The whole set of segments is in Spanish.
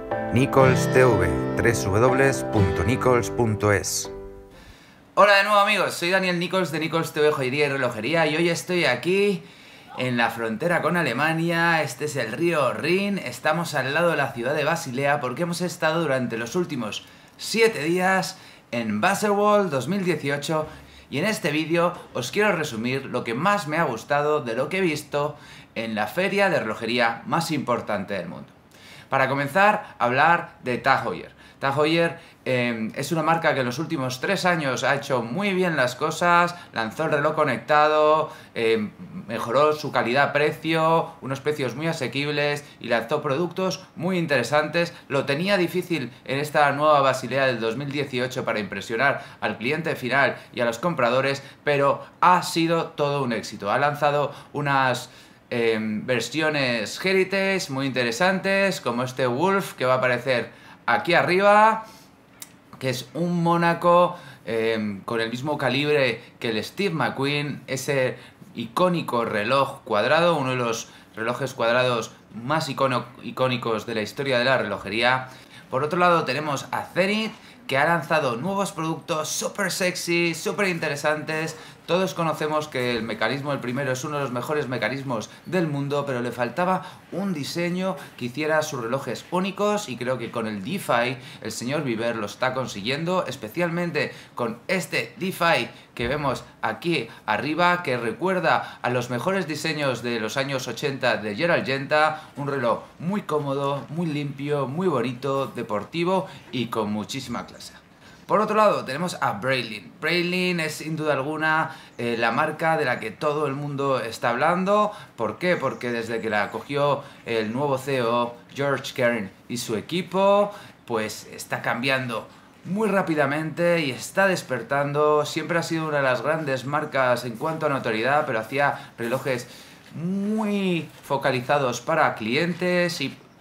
Nichols TV, www.nichols.es. Hola de nuevo amigos, soy Daniel Nichols de Nichols TV Joyería y Relojería y hoy estoy aquí en la frontera con Alemania. Este es el río Rin, estamos al lado de la ciudad de Basilea porque hemos estado durante los últimos 7 días en Baselworld 2018 y en este vídeo os quiero resumir lo que más me ha gustado de lo que he visto en la feria de relojería más importante del mundo. Para comenzar, hablar de TAG Heuer. TAG Heuer es una marca que en los últimos 3 años ha hecho muy bien las cosas, lanzó el reloj conectado, mejoró su calidad-precio, unos precios muy asequibles y lanzó productos muy interesantes. Lo tenía difícil en esta nueva Basilea del 2018 para impresionar al cliente final y a los compradores, pero ha sido todo un éxito. Ha lanzado unas versiones Heritage muy interesantes, como este Wolf que va a aparecer aquí arriba, que es un Mónaco con el mismo calibre que el Steve McQueen, ese icónico reloj cuadrado, uno de los relojes cuadrados más icónicos de la historia de la relojería. Por otro lado tenemos a Zenith, que ha lanzado nuevos productos súper sexy, súper interesantes. Todos conocemos que el mecanismo del primero es uno de los mejores mecanismos del mundo, pero le faltaba un diseño que hiciera sus relojes únicos y creo que con el DeFi el señor Viver lo está consiguiendo, especialmente con este DeFi que vemos aquí arriba, que recuerda a los mejores diseños de los años 80 de Gerald Genta, un reloj muy cómodo, muy limpio, muy bonito, deportivo y con muchísima clase. Por otro lado tenemos a Breitling. Breitling es sin duda alguna la marca de la que todo el mundo está hablando. ¿Por qué? Porque desde que la cogió el nuevo CEO George Kern y su equipo, pues está cambiando muy rápidamente y está despertando. Siempre ha sido una de las grandes marcas en cuanto a notoriedad, pero hacía relojes muy focalizados para clientes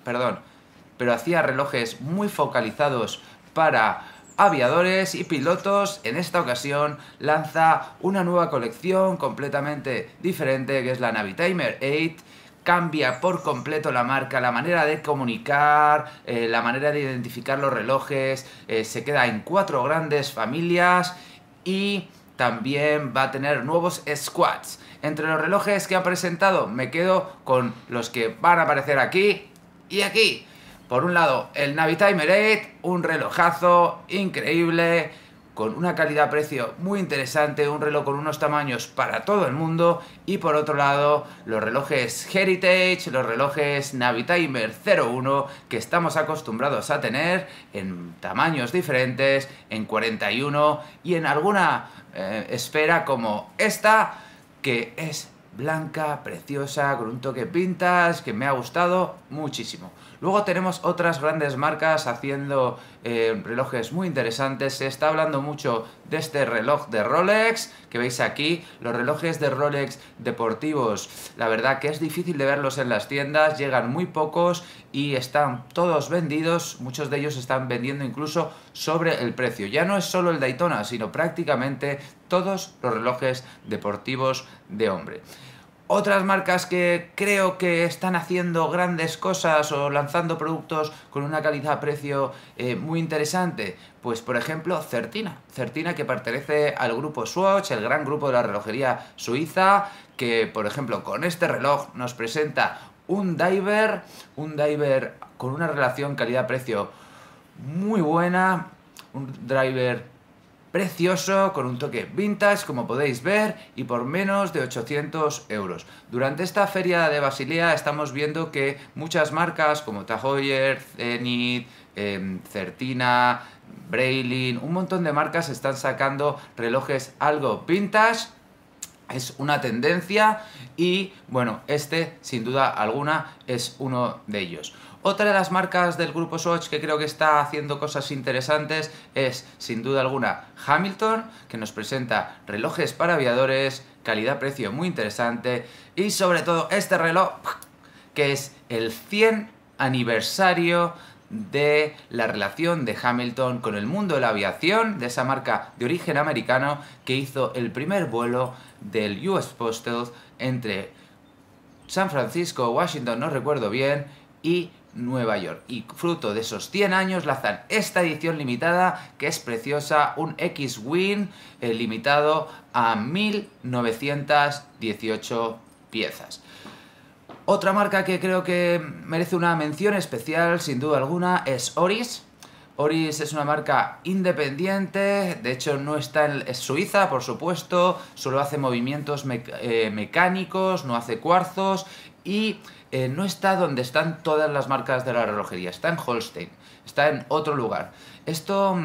pero hacía relojes muy focalizados para aviadores y pilotos. En esta ocasión lanza una nueva colección completamente diferente, que es la Navitimer 8. Cambia por completo la marca, la manera de comunicar, la manera de identificar los relojes, se queda en 4 grandes familias y también va a tener nuevos squads. Entre los relojes que ha presentado me quedo con los que van a aparecer aquí y aquí. Por un lado, el Navitimer 8, un relojazo increíble, con una calidad-precio muy interesante, un reloj con unos tamaños para todo el mundo. Y por otro lado, los relojes Heritage, los relojes Navitimer 01, que estamos acostumbrados a tener en tamaños diferentes, en 41 y en alguna esfera como esta, que es blanca, preciosa, con un toque vintage, que me ha gustado muchísimo. Luego tenemos otras grandes marcas haciendo relojes muy interesantes. Se está hablando mucho de este reloj de Rolex que veis aquí. Los relojes de Rolex deportivos, la verdad que es difícil de verlos en las tiendas, llegan muy pocos y están todos vendidos. Muchos de ellos se están vendiendo incluso sobre el precio. Ya no es solo el Daytona, sino prácticamente todos los relojes deportivos de hombre. Otras marcas que creo que están haciendo grandes cosas o lanzando productos con una calidad-precio muy interesante, pues por ejemplo Certina. Certina, que pertenece al grupo Swatch, el gran grupo de la relojería suiza, que por ejemplo con este reloj nos presenta un diver con una relación calidad-precio muy buena, un driver precioso, con un toque vintage, como podéis ver, y por menos de 800 euros. Durante esta feria de Basilea estamos viendo que muchas marcas como TAG Heuer, Zenith, Certina, Breitling, un montón de marcas están sacando relojes algo vintage. Es una tendencia y, bueno, este sin duda alguna es uno de ellos. Otra de las marcas del grupo Swatch que creo que está haciendo cosas interesantes es, sin duda alguna, Hamilton, que nos presenta relojes para aviadores, calidad-precio muy interesante y sobre todo este reloj, que es el 100 aniversario de la relación de Hamilton con el mundo de la aviación, de esa marca de origen americano que hizo el primer vuelo del US Postal entre San Francisco, Washington, no recuerdo bien, y Nueva York. Y fruto de esos 100 años lanzan esta edición limitada que es preciosa, un X-Wing limitado a 1918 piezas. Otra marca que creo que merece una mención especial, sin duda alguna, es Oris. Oris es una marca independiente, de hecho no está es suiza, por supuesto, solo hace movimientos mecánicos, no hace cuarzos y no está donde están todas las marcas de la relojería, está en Holstein, está en otro lugar. Esto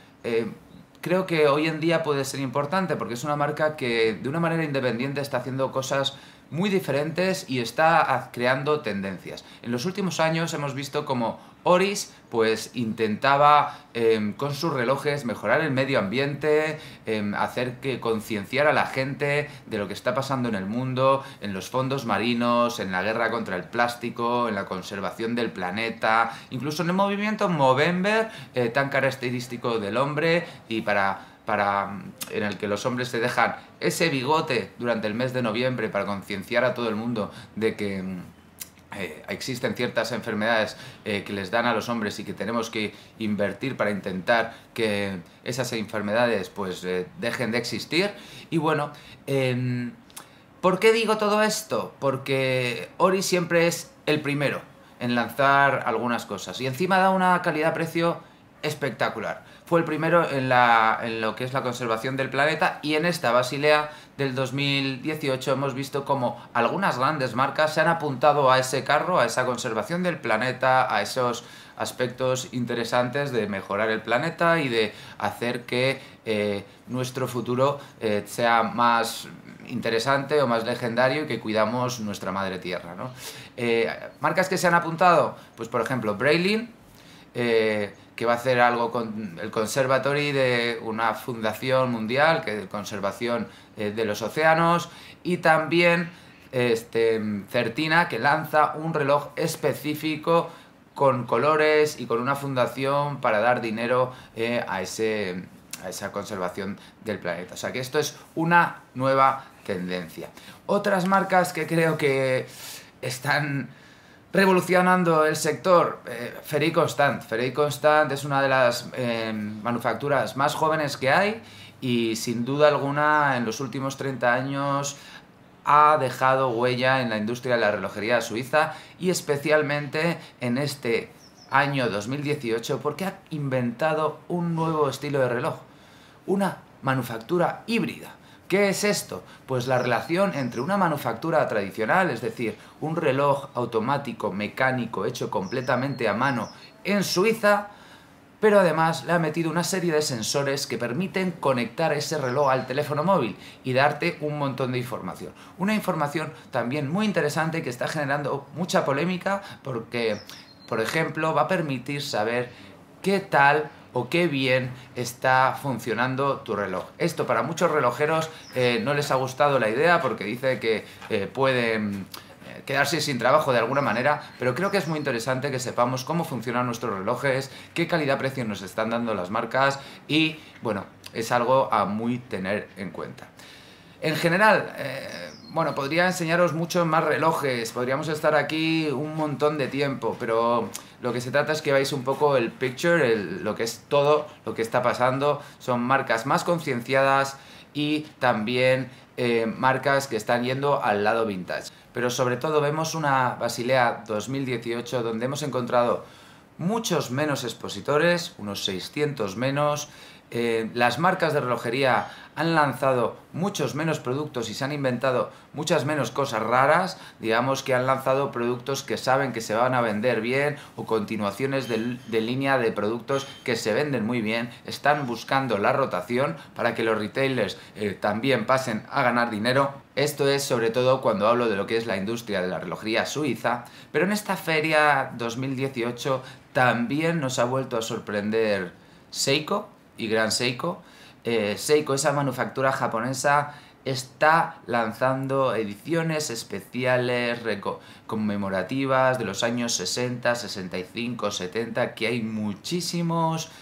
creo que hoy en día puede ser importante porque es una marca que de una manera independiente está haciendo cosas muy diferentes y está creando tendencias. En los últimos años hemos visto como Oris pues intentaba con sus relojes mejorar el medio ambiente, hacer que concienciar a la gente de lo que está pasando en el mundo, en los fondos marinos, en la guerra contra el plástico, en la conservación del planeta, incluso en el movimiento Movember, tan característico del hombre y en el que los hombres se dejan ese bigote durante el mes de noviembre para concienciar a todo el mundo de que existen ciertas enfermedades que les dan a los hombres y que tenemos que invertir para intentar que esas enfermedades pues dejen de existir. Y bueno, ¿por qué digo todo esto? Porque Oris siempre es el primero en lanzar algunas cosas y encima da una calidad-precio espectacular. Fue el primero en lo que es la conservación del planeta y en esta Basilea del 2018 hemos visto como algunas grandes marcas se han apuntado a ese carro, a esa conservación del planeta, a esos aspectos interesantes de mejorar el planeta y de hacer que nuestro futuro sea más interesante o más legendario y que cuidamos nuestra madre tierra, ¿no? Marcas que se han apuntado, pues por ejemplo Breitling, que va a hacer algo con el Conservatory de una fundación mundial que de conservación de los océanos, y también Certina, que lanza un reloj específico con colores y con una fundación para dar dinero a esa conservación del planeta. O sea que esto es una nueva tendencia. Otras marcas que creo que están revolucionando el sector, Ferry Constant. Ferry Constant es una de las manufacturas más jóvenes que hay y sin duda alguna en los últimos 30 años ha dejado huella en la industria de la relojería suiza y especialmente en este año 2018 porque ha inventado un nuevo estilo de reloj, una manufactura híbrida. ¿Qué es esto? Pues la relación entre una manufactura tradicional, es decir, un reloj automático, mecánico, hecho completamente a mano en Suiza, pero además le ha metido una serie de sensores que permiten conectar ese reloj al teléfono móvil y darte un montón de información. Una información también muy interesante que está generando mucha polémica porque, por ejemplo, va a permitir saber qué tal o qué bien está funcionando tu reloj. Esto para muchos relojeros no les ha gustado la idea porque dice que pueden quedarse sin trabajo de alguna manera, pero creo que es muy interesante que sepamos cómo funcionan nuestros relojes, qué calidad-precio nos están dando las marcas y, bueno, es algo a muy tener en cuenta. En general, bueno, podría enseñaros muchos más relojes, podríamos estar aquí un montón de tiempo, pero lo que se trata es que veáis un poco el picture, lo que es todo lo que está pasando. Son marcas más concienciadas y también marcas que están yendo al lado vintage. Pero sobre todo vemos una Basilea 2018 donde hemos encontrado muchos menos expositores, unos 600 menos. Las marcas de relojería han lanzado muchos menos productos y se han inventado muchas menos cosas raras. Digamos que han lanzado productos que saben que se van a vender bien o continuaciones de línea de productos que se venden muy bien. Están buscando la rotación para que los retailers también pasen a ganar dinero. Esto es sobre todo cuando hablo de lo que es la industria de la relojería suiza, pero en esta feria 2018 también nos ha vuelto a sorprender Seiko y Grand Seiko. Seiko, esa manufactura japonesa, está lanzando ediciones especiales conmemorativas de los años 60, 65, 70, que hay muchísimos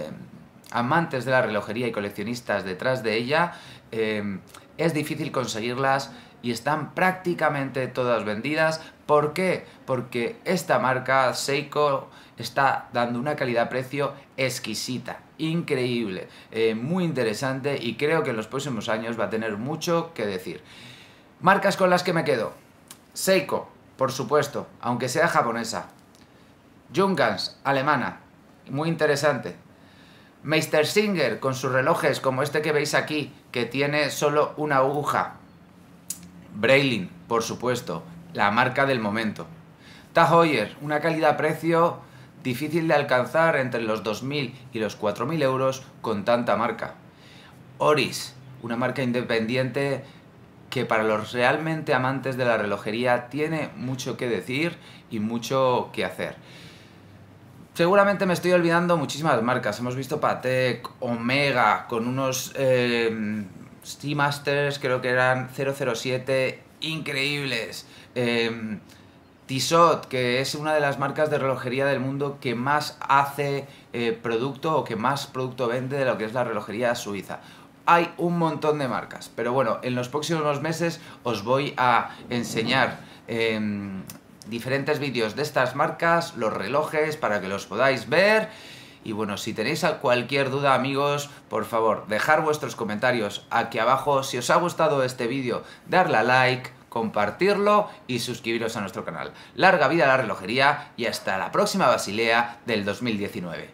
amantes de la relojería y coleccionistas detrás de ella. Es difícil conseguirlas y están prácticamente todas vendidas ¿Por qué? Porque esta marca, Seiko, está dando una calidad-precio exquisita, increíble, muy interesante, y creo que en los próximos años va a tener mucho que decir. Marcas con las que me quedo. Seiko, por supuesto, aunque sea japonesa. Junghans, alemana, muy interesante. Meistersinger, con sus relojes como este que veis aquí, que tiene solo una aguja. Breitling, por supuesto, la marca del momento. TAG Heuer, una calidad-precio difícil de alcanzar entre los 2.000 y los 4.000 euros con tanta marca. Oris, una marca independiente que para los realmente amantes de la relojería tiene mucho que decir y mucho que hacer. Seguramente me estoy olvidando muchísimas marcas. Hemos visto Patek, Omega, con unos Seamasters, creo que eran 007, increíbles. Tissot, que es una de las marcas de relojería del mundo que más hace producto o que más producto vende de lo que es la relojería suiza. Hay un montón de marcas, pero bueno, en los próximos meses os voy a enseñar diferentes vídeos de estas marcas, los relojes, para que los podáis ver. Y bueno, si tenéis cualquier duda, amigos, por favor, dejar vuestros comentarios aquí abajo. Si os ha gustado este vídeo, darle a like, compartirlo y suscribiros a nuestro canal. Larga vida a la relojería y hasta la próxima Basilea del 2019.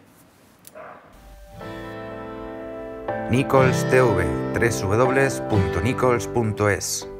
Nichols TV, www.nichols.es